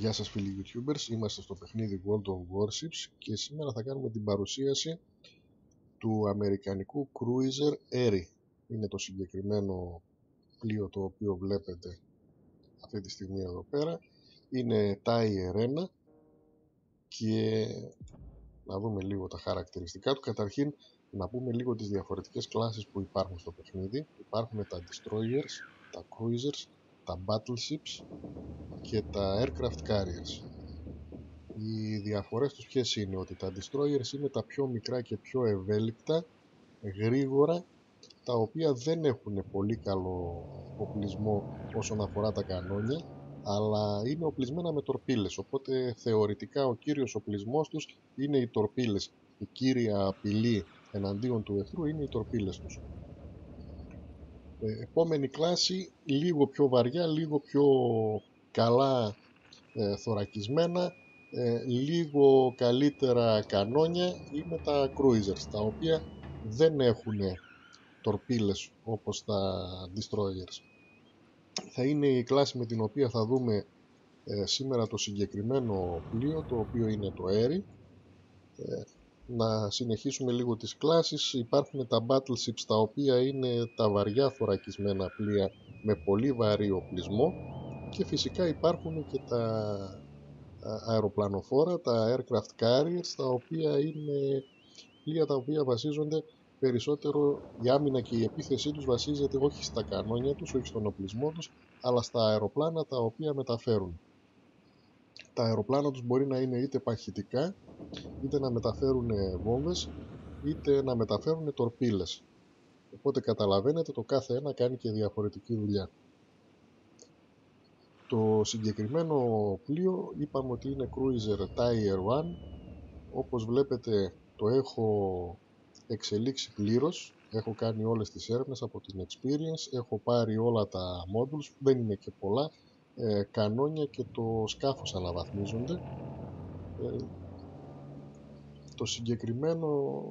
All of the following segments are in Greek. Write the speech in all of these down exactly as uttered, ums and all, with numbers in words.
Γεια σας φίλοι YouTubers, είμαστε στο παιχνίδι World of Warships και σήμερα θα κάνουμε την παρουσίαση του αμερικανικού cruiser Erie. Είναι το συγκεκριμένο πλοίο το οποίο βλέπετε αυτή τη στιγμή εδώ πέρα. Είναι Tier ένα και να δούμε λίγο τα χαρακτηριστικά του. Καταρχήν να πούμε λίγο τις διαφορετικές κλάσεις που υπάρχουν στο παιχνίδι. Υπάρχουν τα Destroyers, τα Cruisers, τα Battleships και τα Aircraft Carriers. Οι διαφορές τους ποιες είναι? Ότι τα Destroyers είναι τα πιο μικρά και πιο ευέλικτα, γρήγορα, τα οποία δεν έχουν πολύ καλό οπλισμό όσον αφορά τα κανόνια, αλλά είναι οπλισμένα με τορπίλες, οπότε θεωρητικά ο κύριος οπλισμός τους είναι οι τορπίλες. Η κύρια απειλή εναντίον του εχθρού είναι οι τορπίλες τους. Ε, επόμενη κλάση, λίγο πιο βαριά, λίγο πιο καλά ε, θωρακισμένα, ε, λίγο καλύτερα κανόνια είναι τα cruisers, τα οποία δεν έχουν τορπίλες όπως τα destroyers. Θα είναι η κλάση με την οποία θα δούμε ε, σήμερα το συγκεκριμένο πλοίο, το οποίο είναι το Erie. Ε, να συνεχίσουμε λίγο τις κλάσεις. Υπάρχουν τα battleships, τα οποία είναι τα βαριά θωρακισμένα πλοία με πολύ βαρύ οπλισμό, και φυσικά υπάρχουν και τα αεροπλανοφόρα, τα aircraft carriers, τα οποία είναι πλοία τα οποία βασίζονται περισσότερο, η άμυνα και η επίθεσή τους βασίζεται όχι στα κανόνια τους, όχι στον οπλισμό τους, αλλά στα αεροπλάνα τα οποία μεταφέρουν. Τα αεροπλάνα τους μπορεί να είναι είτε παχυτικά, είτε να μεταφέρουν βόμβες, είτε να μεταφέρουν τορπίλες. Οπότε καταλαβαίνετε, το κάθε ένα κάνει και διαφορετική δουλειά. Το συγκεκριμένο πλοίο είπαμε ότι είναι Cruiser Tier ένα. Όπως βλέπετε το έχω εξελίξει πλήρως. Έχω κάνει όλες τις έρευνες από την experience. Έχω πάρει όλα τα modules, δεν είναι και πολλά. Ε, κανόνια και το σκάφος αναβαθμίζονται. Ε, το συγκεκριμένο...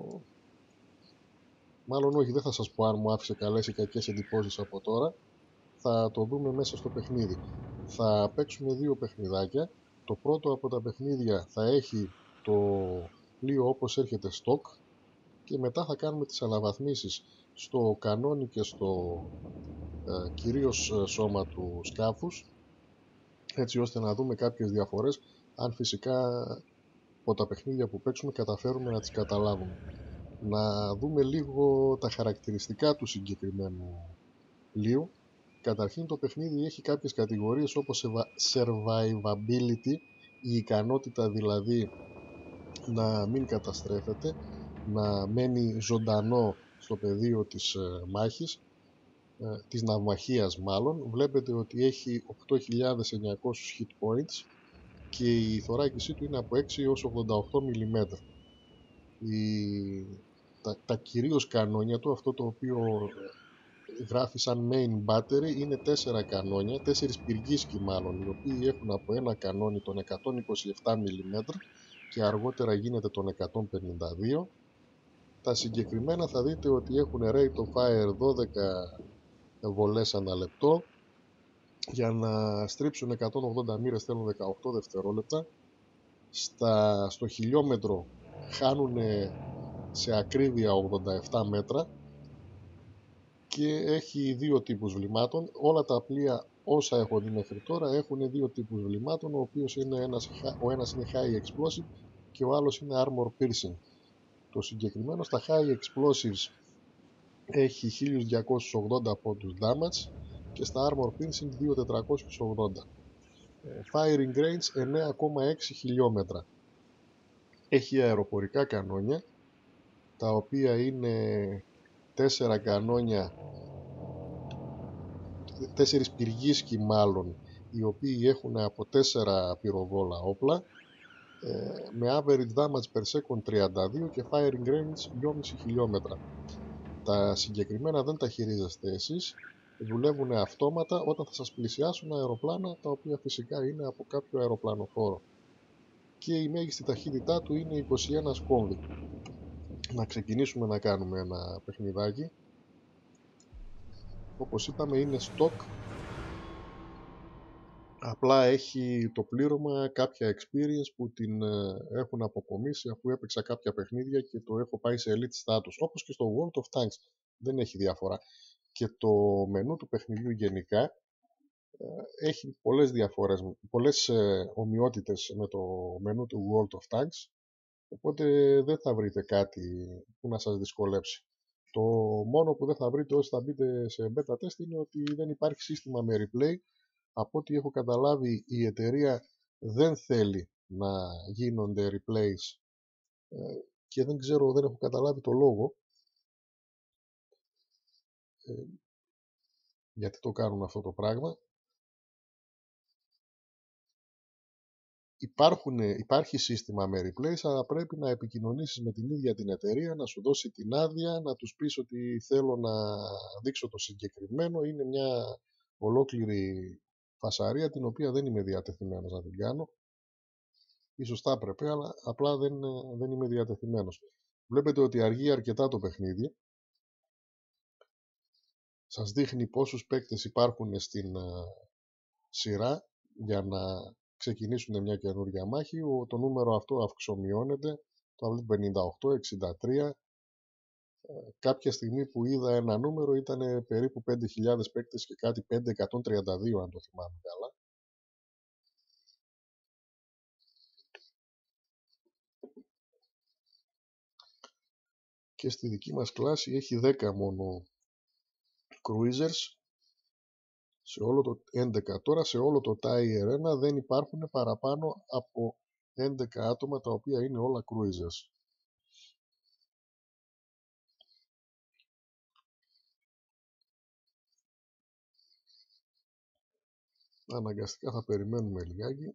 Μάλλον όχι, δεν θα σας πω αν μου άφησε καλές ή κακές εντυπώσεις από τώρα. Θα το δούμε μέσα στο παιχνίδι. Θα παίξουμε δύο παιχνιδάκια. Το πρώτο από τα παιχνίδια θα έχει το πλοίο όπως έρχεται stock, και μετά θα κάνουμε τις αναβαθμίσεις στο κανόνι και στο ε, κυρίως σώμα του σκάφους, έτσι ώστε να δούμε κάποιες διαφορές, αν φυσικά από τα παιχνίδια που παίξουμε καταφέρουμε να τις καταλάβουμε. Να δούμε λίγο τα χαρακτηριστικά του συγκεκριμένου πλοίου. Καταρχήν το παιχνίδι έχει κάποιες κατηγορίες όπως survivability, η ικανότητα δηλαδή να μην καταστρέφεται, να μένει ζωντανό στο πεδίο της ε, μάχης, ε, της ναυμαχίας μάλλον. Βλέπετε ότι έχει οκτώ χιλιάδες εννιακόσια hit points και η θωράκισή του είναι από έξι έως ογδόντα οκτώ μιλιμέτρα. Η... Τα, τα κυρίως κανόνια του, αυτό το οποίο γράφει σαν main battery, είναι τέσσερα κανόνια, τέσσερις πυργίσκοι μάλλον, οι οποίοι έχουν από ένα κανόνι των εκατόν είκοσι επτά μιλιμέτρα και αργότερα γίνεται των εκατόν πενήντα δύο. Τα συγκεκριμένα θα δείτε ότι έχουν rate of fire δώδεκα βολές ανά λεπτό. Για να στρίψουν εκατόν ογδόντα μοίρες θέλουν δεκαοκτώ δευτερόλεπτα. Στα, στο χιλιόμετρο χάνουν σε ακρίβεια ογδόντα επτά μέτρα και έχει δύο τύπους βλημάτων. Όλα τα πλοία όσα έχω δει μέχρι τώρα έχουν δύο τύπους βλημάτων, ο οποίος είναι ένας, ο ένας είναι high explosive και ο άλλος είναι armor piercing. Το συγκεκριμένο στα high explosives έχει χίλια διακόσιους ογδόντα πόντους damage και στα armor piercing χίλια τετρακόσιους ογδόντα. Firing range εννέα κόμμα έξι χιλιόμετρα. Έχει αεροπορικά κανόνια, τα οποία είναι τέσσερα κανόνια, τέσσερις πυργίσκοι μάλλον, οι οποίοι έχουν από τέσσερα πυροβόλα όπλα, με average damage per second τριάντα δύο και firing range δυόμισι χιλιόμετρα. Τα συγκεκριμένα δεν τα χειρίζεστε εσείς, δουλεύουν αυτόματα όταν θα σας πλησιάσουν αεροπλάνα, τα οποία φυσικά είναι από κάποιο αεροπλανοφόρο, και η μέγιστη ταχύτητά του είναι είκοσι ένα σκόμβι. Να ξεκινήσουμε να κάνουμε ένα παιχνιδάκι. Όπως είπαμε είναι stock. Απλά έχει το πλήρωμα κάποια experience που την έχουν αποκομίσει αφού έπαιξα κάποια παιχνίδια και το έχω πάει σε elite status. Όπως και στο World of Tanks δεν έχει διαφορά. Και το μενού του παιχνιδιού γενικά έχει πολλές διαφορές, πολλές ομοιότητες με το μενού του World of Tanks, οπότε δεν θα βρείτε κάτι που να σας δυσκολέψει. Το μόνο που δεν θα βρείτε όσοι θα μπείτε σε beta test είναι ότι δεν υπάρχει σύστημα με replay. Από ό,τι έχω καταλάβει η εταιρεία δεν θέλει να γίνονται replays και δεν ξέρω, δεν έχω καταλάβει το λόγο γιατί το κάνουν αυτό το πράγμα. Υπάρχουν, υπάρχει σύστημα με replays, αλλά πρέπει να επικοινωνήσεις με την ίδια την εταιρεία, να σου δώσει την άδεια, να τους πεις ότι θέλω να δείξω το συγκεκριμένο. Είναι μια ολόκληρη φασαρία την οποία δεν είμαι διατεθειμένος να την κάνω. Ίσως θα έπρεπε, αλλά απλά δεν, δεν είμαι διατεθειμένος. Βλέπετε ότι αργεί αρκετά το παιχνίδι. Σας δείχνει πόσους παίκτες υπάρχουν στην σειρά για να ξεκινήσουν μια καινούργια μάχη. Το νούμερο αυτό αυξομειώνεται. Το βλέπω πενήντα οκτώ, εξήντα τρία. Κάποια στιγμή που είδα ένα νούμερο ήταν περίπου πέντε χιλιάδες παίκτες και κάτι, πέντε χιλιάδες εκατόν τριάντα δύο αν το θυμάμαι καλά. Και στη δική μας κλάση έχει δέκα μόνο cruisers. Σε όλο το έντεκα. Τώρα σε όλο το Tier ένα δεν υπάρχουν παραπάνω από έντεκα άτομα τα οποία είναι όλα cruisers. Αναγκαστικά θα περιμένουμε λιγάκι.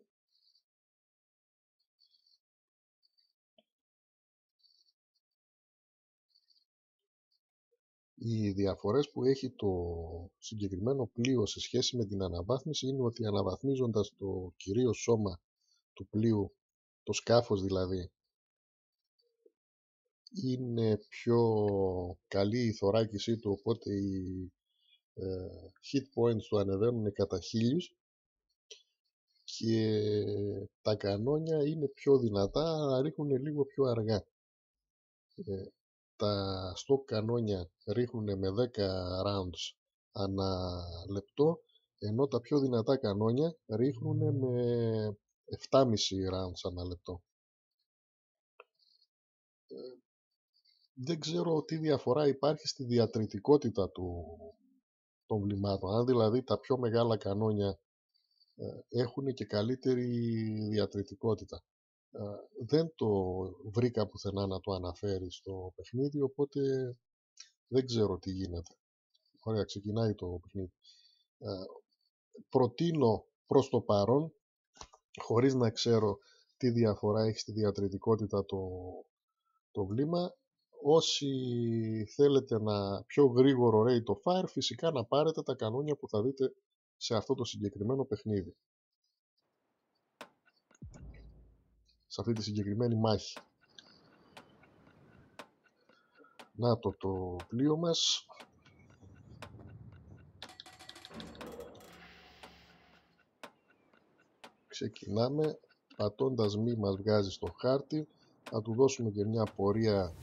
Οι διαφορές που έχει το συγκεκριμένο πλοίο σε σχέση με την αναβάθμιση είναι ότι αναβαθμίζοντας το κυρίως σώμα του πλοίου, το σκάφος δηλαδή, είναι πιο καλή η θωράκισή του, οπότε οι ε, hit points του ανεβαίνουν κατά χίλιους και τα κανόνια είναι πιο δυνατά, αλλά ρίχνουν λίγο πιο αργά. Ε, τα stock κανόνια ρίχνουν με δέκα rounds ανά λεπτό, ενώ τα πιο δυνατά κανόνια ρίχνουν με επτά κόμμα πέντε rounds ανά λεπτό. Ε, δεν ξέρω τι διαφορά υπάρχει στη διατρητικότητα του, των βλημάτων. Αν δηλαδή τα πιο μεγάλα κανόνια ε, έχουν και καλύτερη διατρητικότητα. Ε, δεν το βρήκα πουθενά να το αναφέρει στο παιχνίδι, οπότε δεν ξέρω τι γίνεται. Ωραία, ξεκινάει το παιχνίδι. Ε, προτείνω προς το παρόν, χωρίς να ξέρω τι διαφορά έχει στη διατρητικότητα το, το βλήμα, όσοι θέλετε να πιο γρήγορο rate of fire, φυσικά να πάρετε τα κανόνια που θα δείτε σε αυτό το συγκεκριμένο παιχνίδι. Σε αυτή τη συγκεκριμένη μάχη. Να το το πλοίο μας. Ξεκινάμε. Πατώντας μη μας βγάζει στο χάρτη. Θα του δώσουμε και μια πορεία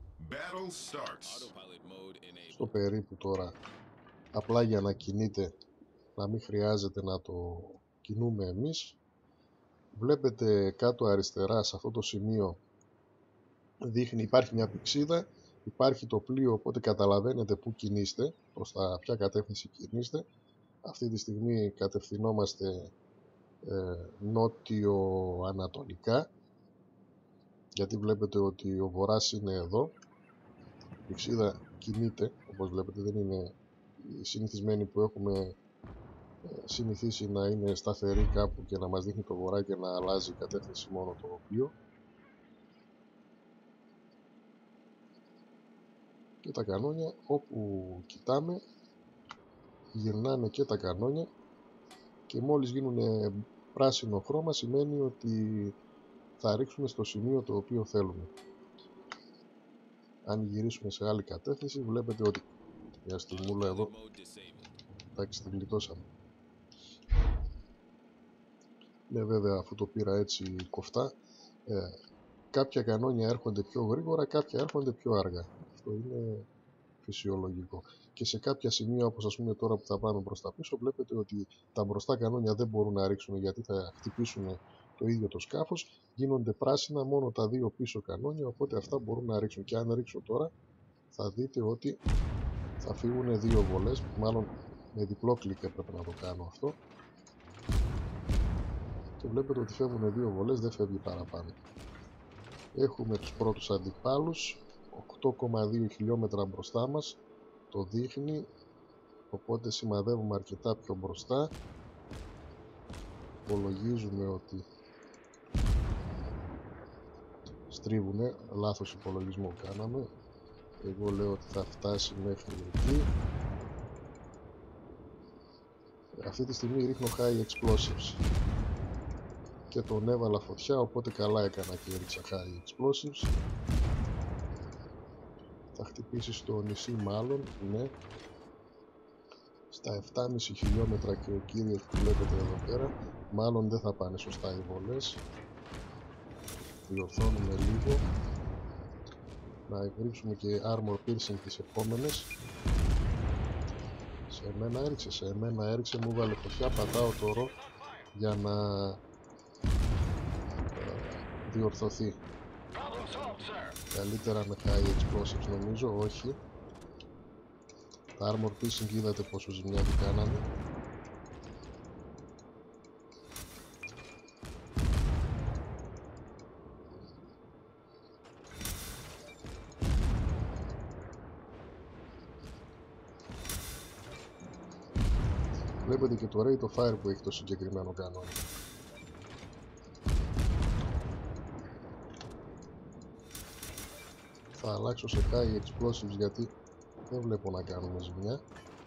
στο περίπου τώρα. Απλά για να κινείται, να μην χρειάζεται να το κινούμε εμείς. Βλέπετε κάτω αριστερά σε αυτό το σημείο δείχνει, υπάρχει μια πηξίδα, υπάρχει το πλοίο, οπότε καταλαβαίνετε πού κινείστε, προς τα ποια κατεύθυνση κινείστε. Αυτή τη στιγμή κατευθυνόμαστε ε, νότιο-ανατολικά, γιατί βλέπετε ότι ο βορράς είναι εδώ. Η πηξίδα κινείται, όπως βλέπετε, δεν είναι η συνηθισμένη που έχουμε συνηθίσει να είναι σταθερή κάπου και να μας δείχνει το βορρά και να αλλάζει κατεύθυνση μόνο το πλοίο. Και τα κανόνια, όπου κοιτάμε γυρνάνε και τα κανόνια, και μόλις γίνουν πράσινο χρώμα σημαίνει ότι θα ρίξουμε στο σημείο το οποίο θέλουμε. Αν γυρίσουμε σε άλλη κατεύθυνση βλέπετε ότι μια στιγμούλα εδώ, εντάξει, την γλιτώσαμε. Ναι, βέβαια, αφού το πήρα έτσι κοφτά, ε, κάποια κανόνια έρχονται πιο γρήγορα, κάποια έρχονται πιο αργά. Αυτό είναι φυσιολογικό. Και σε κάποια σημεία, όπως ας πούμε τώρα που θα πάμε προς τα πίσω, βλέπετε ότι τα μπροστά κανόνια δεν μπορούν να ρίξουν γιατί θα χτυπήσουν το ίδιο το σκάφος. Γίνονται πράσινα μόνο τα δύο πίσω κανόνια, οπότε αυτά μπορούν να ρίξουν. Και αν ρίξουν τώρα, θα δείτε ότι θα φύγουν δύο βολές, μάλλον με διπλό κλικ έπρεπε να το κάνω αυτό. Και βλέπετε ότι φεύγουν δύο βολές, δεν φεύγει παραπάνω. Έχουμε τους πρώτους αντιπάλους, οκτώ κόμμα δύο χιλιόμετρα μπροστά μας, το δείχνει, οπότε σημαδεύουμε αρκετά πιο μπροστά. Υπολογίζουμε ότι στρίβουνε, λάθος υπολογισμό κάναμε. Εγώ λέω ότι θα φτάσει μέχρι εκεί. Αυτή τη στιγμή ρίχνω high explosives και τον έβαλα φωτιά, οπότε καλά έκανα και έριξα high explosives. Θα χτυπήσει στο νησί μάλλον, ναι, στα επτά κόμμα πέντε χιλιόμετρα και ο κύριος που βλέπετε εδώ πέρα. Μάλλον δεν θα πάνε σωστά οι βολές. Διορθώνουμε λίγο, να ρίξουμε και armor piercing τις επόμενες. Σε μένα έριξε, σε μένα έριξε, μου βάλε φωτιά, πατάω το ρο για να ε, διορθωθεί. Καλύτερα με high explosives νομίζω, όχι. Τα armor piercing είδατε πόσο ζημιά του κάνανε. Βλέπετε και το rate of fire που έχει το συγκεκριμένο κανόνα. Θα αλλάξω σε high explosives γιατί δεν βλέπω να κάνουμε ζημιά.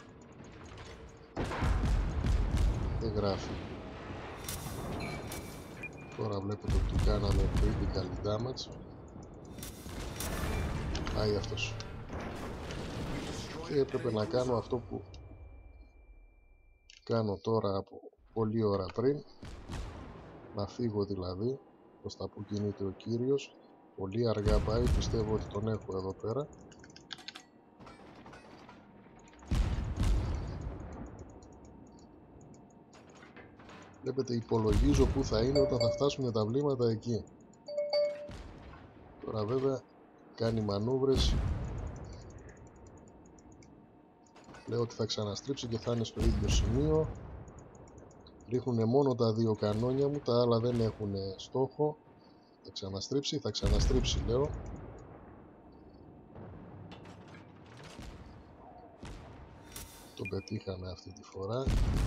Δεν γράφει. Τώρα βλέπετε ότι κάναμε critical damage. Πάει αυτός. Και έπρεπε να κάνω αυτό που κάνω τώρα από πολλή ώρα πριν. Να φύγω δηλαδή προς τα που κινείται ο κύριος. Πολύ αργά πάει, πιστεύω ότι τον έχω εδώ πέρα. Βλέπετε, υπολογίζω που θα είναι όταν θα φτάσουν τα βλήματα εκεί. Τώρα βέβαια κάνει μανούβρες. Λέω ότι θα ξαναστρίψει και θα είναι στο ίδιο σημείο. Ρίχνουν μόνο τα δύο κανόνια μου, τα άλλα δεν έχουν στόχο. Θα ξαναστρίψει, θα ξαναστρίψει λέω. Το πετύχαμε αυτή τη φορά.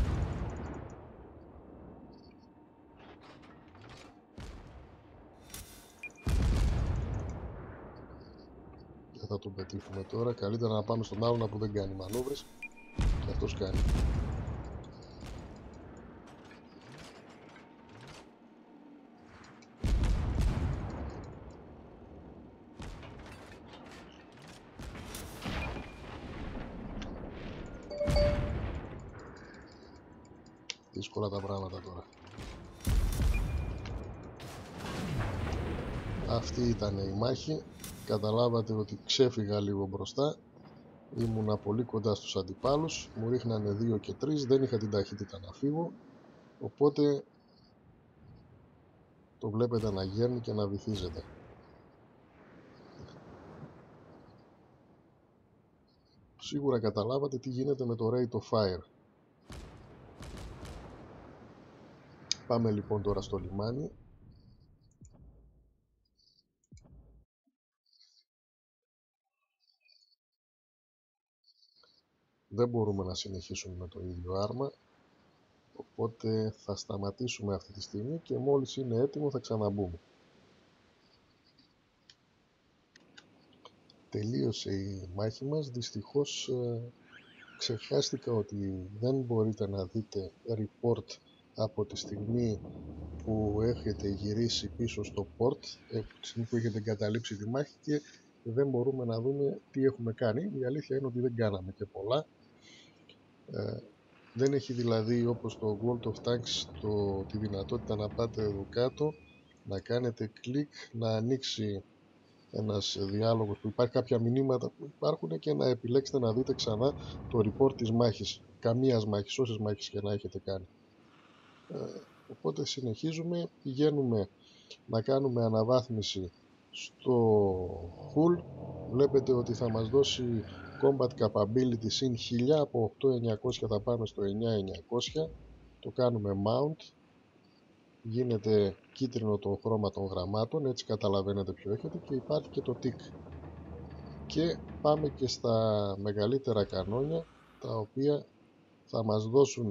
Δεν θα τον πετύχουμε τώρα. Καλύτερα να πάμε στον άλλον που δεν κάνει μανούβρες. Και αυτός κάνει. Δύσκολα τα πράγματα τώρα. Αυτή ήταν η μάχη. Καταλάβατε ότι ξέφυγα λίγο μπροστά. Ήμουνα πολύ κοντά στους αντιπάλους. Μου ρίχνανε δύο και τρεις. Δεν είχα την ταχύτητα να φύγω. Οπότε το βλέπετε να γέρνει και να βυθίζεται. Σίγουρα καταλάβατε τι γίνεται με το rate of fire. Πάμε λοιπόν τώρα στο λιμάνι. Δεν μπορούμε να συνεχίσουμε με το ίδιο άρμα. Οπότε θα σταματήσουμε αυτή τη στιγμή και μόλις είναι έτοιμο θα ξαναμπούμε. Τελείωσε η μάχη μας. Δυστυχώς ε, ξεχάστηκα ότι δεν μπορείτε να δείτε report από τη στιγμή που έχετε γυρίσει πίσω στο port, από τη στιγμή που έχετε εγκαταλείψει τη μάχη, και δεν μπορούμε να δούμε τι έχουμε κάνει. Η αλήθεια είναι ότι δεν κάναμε και πολλά. Ε, Δεν έχει δηλαδή όπως το World of Tanks το, τη δυνατότητα να πάτε εδώ κάτω, να κάνετε κλικ, να ανοίξει ένας διάλογος που υπάρχει, κάποια μηνύματα που υπάρχουν και να επιλέξετε να δείτε ξανά το report της μάχης, καμίας μάχης, όσες μάχες και να έχετε κάνει. Ε, οπότε συνεχίζουμε, πηγαίνουμε να κάνουμε αναβάθμιση στο Hull. Βλέπετε ότι θα μας δώσει Combat Capability συν χίλια, από οκτώ χιλιάδες εννιακόσια θα πάμε στο εννιά χιλιάδες εννιακόσια. Το κάνουμε Mount. Γίνεται κίτρινο το χρώμα των γραμμάτων, έτσι καταλαβαίνετε ποιο έχετε, και υπάρχει και το tick. Και πάμε και στα μεγαλύτερα κανόνια, τα οποία θα μας δώσουν,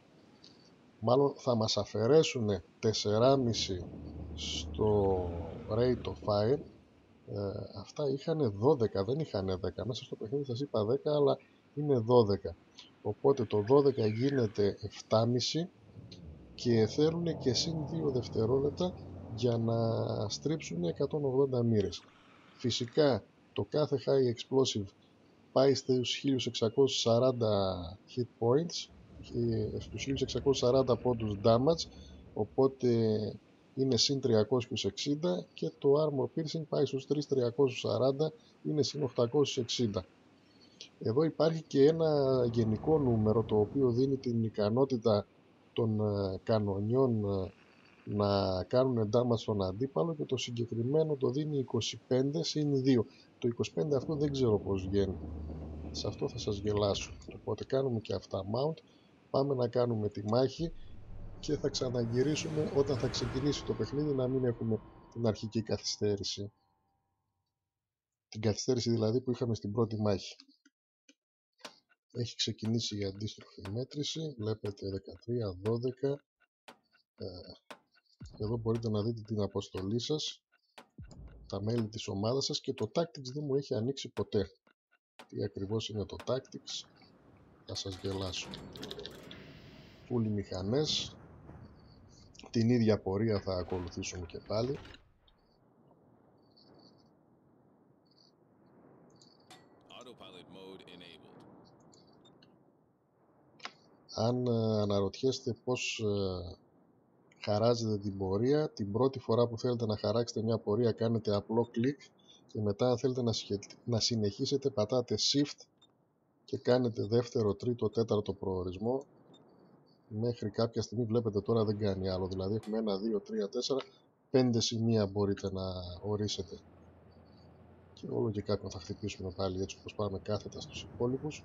μάλλον θα μας αφαιρέσουν τέσσερα κόμμα πέντε στο rate of fire. Ε, αυτά είχαν δώδεκα, δεν είχαν δέκα. Μέσα στο παιχνίδι σας είπα δέκα, αλλά είναι δώδεκα. Οπότε το δώδεκα γίνεται επτά κόμμα πέντε και θέλουν και συν δύο δευτερόλεπτα για να στρίψουν εκατόν ογδόντα μοίρες. Φυσικά το κάθε high explosive πάει στους χίλια εξακόσια σαράντα hit points και στους χίλια εξακόσια σαράντα πόντους damage, οπότε είναι συν τριακόσια εξήντα, και το armor piercing πάει στους τρεις χιλιάδες τριακόσια σαράντα, είναι συν οκτακόσια εξήντα. Εδώ υπάρχει και ένα γενικό νούμερο το οποίο δίνει την ικανότητα των κανονιών να κάνουν damage στον αντίπαλο, και το συγκεκριμένο το δίνει είκοσι πέντε συν δύο. Το είκοσι πέντε αυτό δεν ξέρω πως βγαίνει. Σε αυτό θα σας γελάσω. Οπότε κάνουμε και αυτά mount. Πάμε να κάνουμε τη μάχη και θα ξαναγυρίσουμε όταν θα ξεκινήσει το παιχνίδι, να μην έχουμε την αρχική καθυστέρηση. Την καθυστέρηση δηλαδή που είχαμε στην πρώτη μάχη. Έχει ξεκινήσει η αντίστροφη μέτρηση. Βλέπετε δεκατρία, δώδεκα. Εδώ μπορείτε να δείτε την αποστολή σας, τα μέλη της ομάδας σας, και το Tactics δεν μου έχει ανοίξει ποτέ. Τι ακριβώς είναι το Tactics, θα σας γελάσω. Φούλοι μηχανές, την ίδια πορεία θα ακολουθήσουμε και πάλι. Αν αναρωτιέστε πως χαράζετε την πορεία, την πρώτη φορά που θέλετε να χαράξετε μια πορεία κάνετε απλό κλικ, και μετά αν θέλετε να συνεχίσετε πατάτε shift και κάνετε δεύτερο, τρίτο, τέταρτο προορισμό μέχρι κάποια στιγμή. Βλέπετε τώρα δεν κάνει άλλο, δηλαδή έχουμε ένα, δύο, τρία, τέσσερα, πέντε σημεία μπορείτε να ορίσετε, και όλο και κάποιον θα χτυπήσουμε πάλι, έτσι όπως πάμε κάθετα στους υπόλοιπους.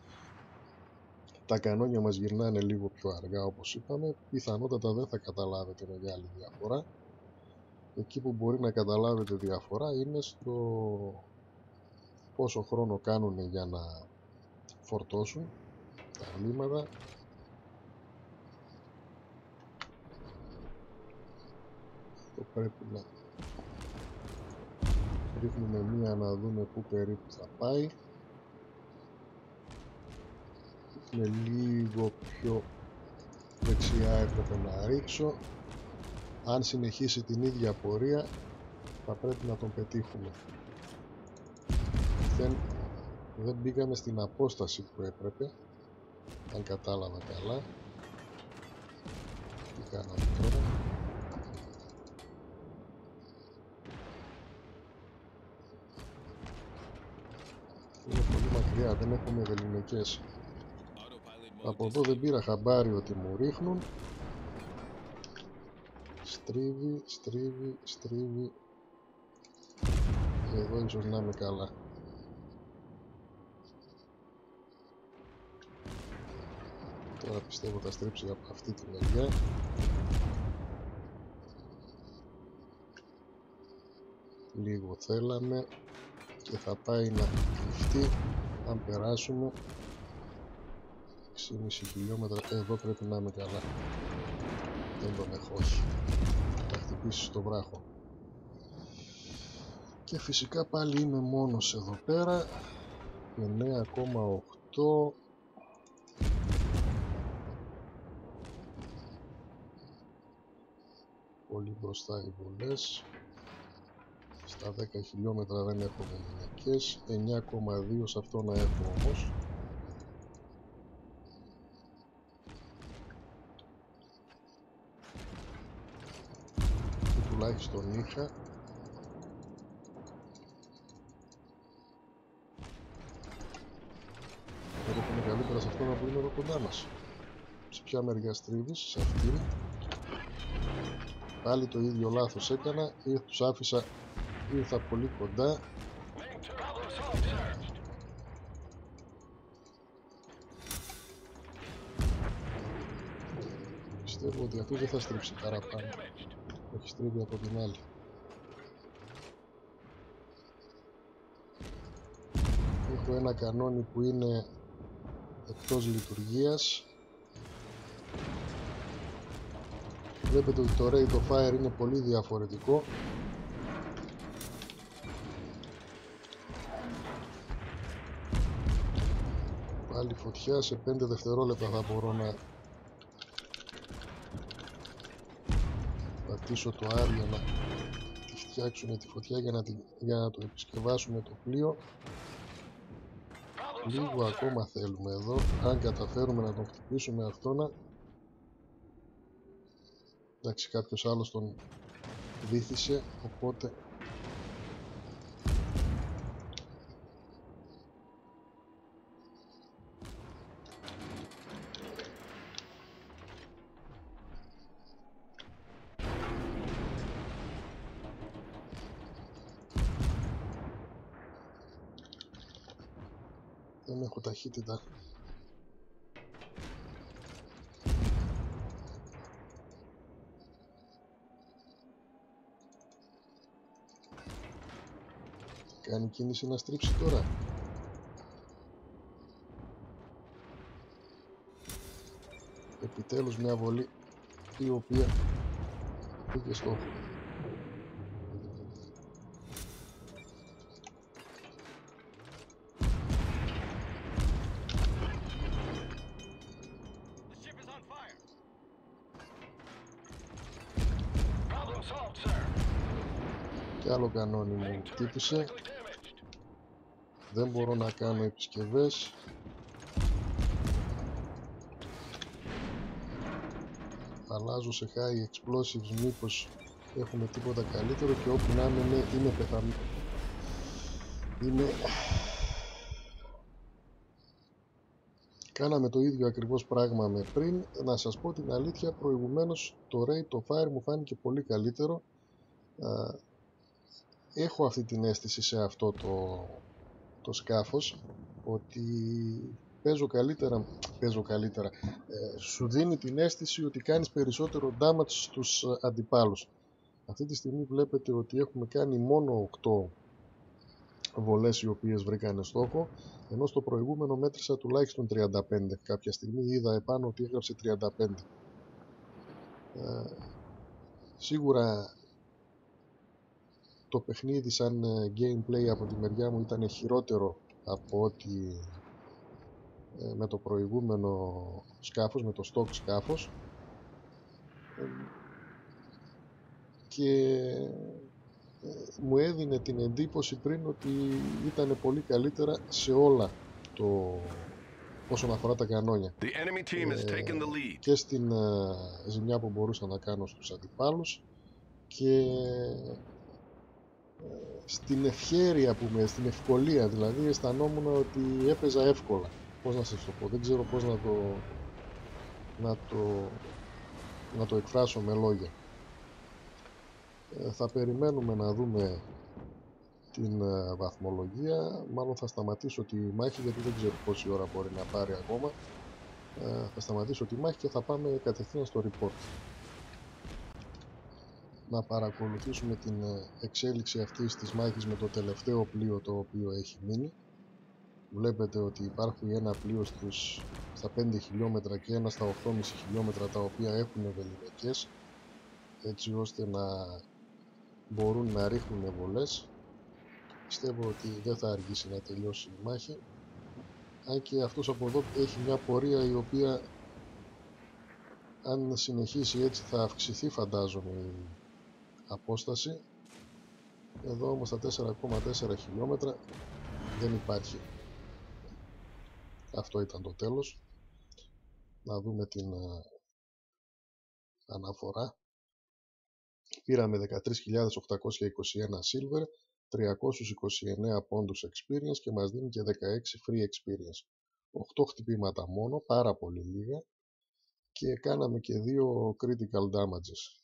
Τα κανόνια μας γυρνάνε λίγο πιο αργά, όπως είπαμε, πιθανότατα δεν θα καταλάβετε μεγάλη διαφορά. Εκεί που μπορεί να καταλάβετε διαφορά είναι στο πόσο χρόνο κάνουν για να φορτώσουν τα βλήματα. Το πρέπει να ρίχνουμε μία να δούμε πού περίπου θα πάει. Είναι λίγο πιο δεξιά, έπρεπε να ρίξω. Αν συνεχίσει την ίδια πορεία θα πρέπει να τον πετύχουμε. Δεν, δεν πήγαμε στην απόσταση που έπρεπε, αν κατάλαβα καλά. Τι κάναμε τώρα? Είναι πολύ μακριά, δεν έχουμε βεληνικές. Από εδώ δεν πήρα χαμπάρι ότι μου ρίχνουν. Στρίβει, στρίβει, στρίβει. Εδώ ίσως να είμαι καλά. Τώρα πιστεύω θα στρίψει από αυτή τη μεριά. Λίγο θέλαμε και θα πάει να κρυφτεί. Αν περάσουμε έξι κόμμα πέντε χιλιόμετρα, εδώ πρέπει να είμαι καλά. Δεν τον έχω, όχι. Θα χτυπήσει στο βράχο. Και φυσικά πάλι είμαι μόνος εδώ πέρα. Εννέα κόμμα οκτώ. Πολύ μπροστά οι βολές. Στα δέκα χιλιόμετρα δεν έχω βεληνικές. Εννέα κόμμα δύο σε αυτό να έχω όμως. τουλάχιστον είχα. Θα το πούμε καλύτερα σε αυτόν που είναι εδώ κοντά μας. Σε ποια μεριά στρίβεις? Σε αυτήν. Πάλι το ίδιο λάθος έκανα, ή τους άφησα, ήρθα πολύ κοντά. Πιστεύω ότι αυτός δεν θα στρίψει παραπάνω. Έχει στρίβει από την άλλη. Έχω ένα κανόνι που είναι εκτός λειτουργίας. Βλέπετε ότι το rate of fire είναι πολύ διαφορετικό. Πάλι φωτιά, σε πέντε δευτερόλεπτα θα μπορώ να πατήσω το R για να τη φτιάξουμε τη φωτιά, για να, τη, για να το επισκευάσουμε το πλοίο. Λίγο ακόμα θέλουμε εδώ. Αν καταφέρουμε να τον χτυπήσουμε αυτόνα, εντάξει, κάποιος άλλος τον βύθισε, οπότε δεν έχω ταχύτητα. Κάνει κίνηση να στρίψει τώρα. Επιτέλους μια βολή η οποία πήγε στόχο. Κι άλλο κανόνι μου χτύπησε. Δεν μπορώ να κάνω επισκευές. Αλλάζω σε high explosives, μήπως έχουμε τίποτα καλύτερο, και όπου να είναι, είναι πεθαμένο. Είναι... Κάναμε το ίδιο ακριβώς πράγμα με πριν. Να σας πω την αλήθεια, προηγουμένως το rate of fire μου φάνηκε πολύ καλύτερο. Έχω αυτή την αίσθηση σε αυτό το, το σκάφος, ότι παίζω καλύτερα, παίζω καλύτερα. Ε, σου δίνει την αίσθηση ότι κάνεις περισσότερο damage στους αντιπάλους. Αυτή τη στιγμή βλέπετε ότι έχουμε κάνει μόνο οκτώ βολές οι οποίες βρήκανε στόχο, ενώ στο προηγούμενο μέτρησα τουλάχιστον τριάντα πέντε. Κάποια στιγμή είδα επάνω ότι έγραψε τριάντα πέντε. Ε, σίγουρα το παιχνίδι σαν gameplay από τη μεριά μου ήταν χειρότερο από ότι ε, με το προηγούμενο σκάφος, με το stock σκάφος, ε, και ε, μου έδινε την εντύπωση πριν ότι ήταν πολύ καλύτερα σε όλα το όσον αφορά τα κανόνια, ε, και στην ε, ζημιά που μπορούσα να κάνω στους αντιπάλους, και στην ευχέρεια που με, στην ευκολία, δηλαδή αισθανόμουν ότι έπαιζα εύκολα. Πώς να σας το πω, δεν ξέρω πώς να το να το, να το εκφράσω με λόγια. Ε, θα περιμένουμε να δούμε την ε, βαθμολογία. Μάλλον θα σταματήσω τη μάχη, γιατί δεν ξέρω πόση ώρα μπορεί να πάρει ακόμα. Ε, θα σταματήσω τη μάχη και θα πάμε κατευθείαν στο report. Να παρακολουθήσουμε την εξέλιξη αυτής της μάχης με το τελευταίο πλοίο το οποίο έχει μείνει. Βλέπετε ότι υπάρχει ένα πλοίο στους, στα πέντε χιλιόμετρα και ένα στα οκτώ κόμμα πέντε χιλιόμετρα, τα οποία έχουν βεληνικές, έτσι ώστε να μπορούν να ρίχνουν βολές. Πιστεύω ότι δεν θα αργήσει να τελειώσει η μάχη, αν και αυτός από εδώ έχει μια πορεία η οποία, αν συνεχίσει έτσι, θα αυξηθεί φαντάζομαι η απόσταση. Εδώ όμως στα τέσσερα κόμμα τέσσερα χιλιόμετρα δεν υπάρχει. Αυτό ήταν το τέλος. Να δούμε την uh, αναφορά. Πήραμε δεκατρείς χιλιάδες οκτακόσια είκοσι ένα silver, τριακόσιους είκοσι εννέα πόντους experience και μας δίνει και δεκαέξι free experience. οκτώ χτυπήματα μόνο, πάρα πολύ λίγα, και κάναμε και δύο critical damages.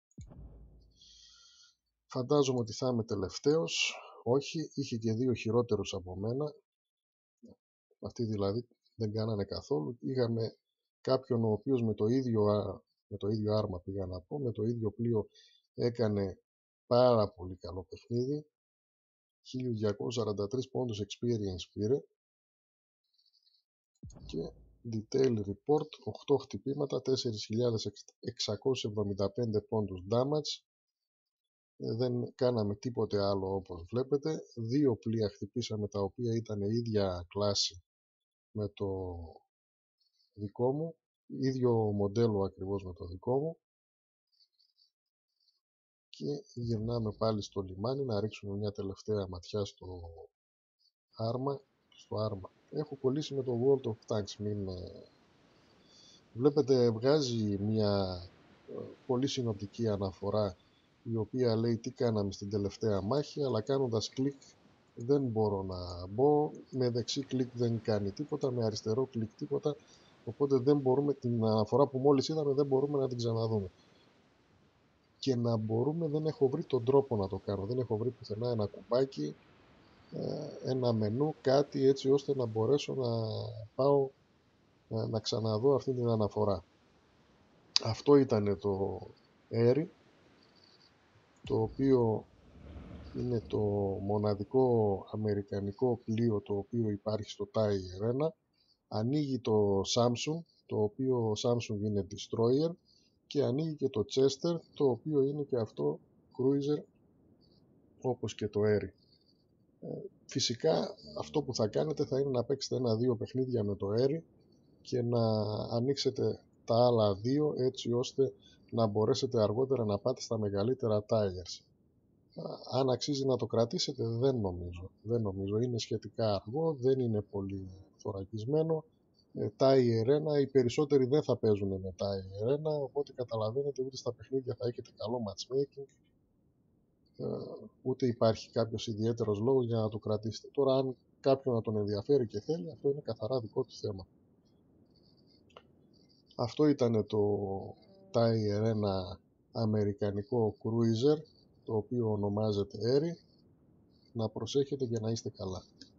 Φαντάζομαι ότι θα είμαι τελευταίος. Όχι, είχε και δύο χειρότερους από μένα. Αυτοί δηλαδή δεν κάνανε καθόλου. Είχαμε κάποιον ο οποίος με το ίδιο, με το ίδιο άρμα, πήγα να πω, με το ίδιο πλοίο έκανε πάρα πολύ καλό παιχνίδι. χίλια διακόσιους σαράντα τρεις πόντους experience πήρε και detail report, οκτώ χτυπήματα, τέσσερις χιλιάδες εξακόσιους εβδομήντα πέντε πόντους damage. Δεν κάναμε τίποτε άλλο όπως βλέπετε. Δύο πλοία χτυπήσαμε τα οποία ήταν ίδια κλάση με το δικό μου, ίδιο μοντέλο ακριβώς με το δικό μου, και γυρνάμε πάλι στο λιμάνι να ρίξουμε μια τελευταία ματιά στο άρμα. Στο άρμα. Έχω κολλήσει με το World of Tanks, μην... Βλέπετε, βγάζει μια πολύ συνοπτική αναφορά η οποία λέει τι κάναμε στην τελευταία μάχη, αλλά κάνοντας κλικ δεν μπορώ να μπω, με δεξί κλικ δεν κάνει τίποτα, με αριστερό κλικ τίποτα, οπότε δεν μπορούμε, την αναφορά που μόλις είδαμε δεν μπορούμε να την ξαναδούμε. Και να μπορούμε, δεν έχω βρει τον τρόπο να το κάνω, δεν έχω βρει πουθενά ένα κουμπάκι, ένα μενού, κάτι έτσι ώστε να μπορέσω να πάω να ξαναδώ αυτή την αναφορά. Αυτό ήταν το Aerie, το οποίο είναι το μοναδικό αμερικανικό πλοίο το οποίο υπάρχει στο TIE Arena. Ανοίγει το Samsung, το οποίο Samsung είναι Destroyer, και ανοίγει και το Chester, το οποίο είναι και αυτό Cruiser όπως και το Aerie. Φυσικά αυτό που θα κάνετε θα είναι να παίξετε ένα-δύο παιχνίδια με το Aerie και να ανοίξετε τα άλλα δύο έτσι ώστε να μπορέσετε αργότερα να πάτε στα μεγαλύτερα Tigers. Αν αξίζει να το κρατήσετε, δεν νομίζω. Δεν νομίζω. Είναι σχετικά αργό, δεν είναι πολύ θωρακισμένο. TIE Arena, οι περισσότεροι δεν θα παίζουν με TIE Arena, οπότε καταλαβαίνετε ούτε στα παιχνίδια θα έχετε καλό matchmaking, ούτε υπάρχει κάποιος ιδιαίτερος λόγος για να το κρατήσετε. Τώρα, αν κάποιον να τον ενδιαφέρει και θέλει, αυτό είναι καθαρά δικό του θέμα. Αυτό ήταν το TIE Arena αμερικανικό Cruiser, το οποίο ονομάζεται Aerie. Να προσέχετε και να είστε καλά.